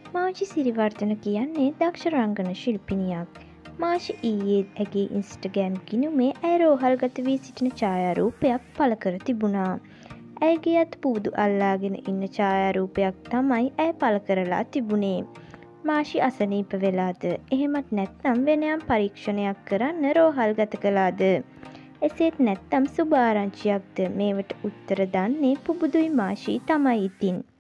මාෂි සිරිවර්ධන කියන්නේ දක්ෂ රංගන ශිල්පිනියක්. මාෂි ඊයේ ඇගේ ඉන්ස්ටගෑම් ගිණුමේ ඇය රෝහල්ගත වී සිටින ඡායාරූපයක් පළ කර තිබුණා. ඇයගේ අත පුබුදු අල්ලාගෙන ඉන්න ඡායාරූපයක් තමයි ඇය පළ කරලා තිබුණේ. මාෂි අසනීප වෙලාද? එහෙමත් නැත්නම් වෙන යම් පරීක්ෂණයක් කරන්න රෝහල්ගත කළාද? එසේත් නැත්නම් සුභ ආරංචියක්ද? මේවට උත්තර දන්නේ පුබුදුයි මාෂි තමයි ඉතින්.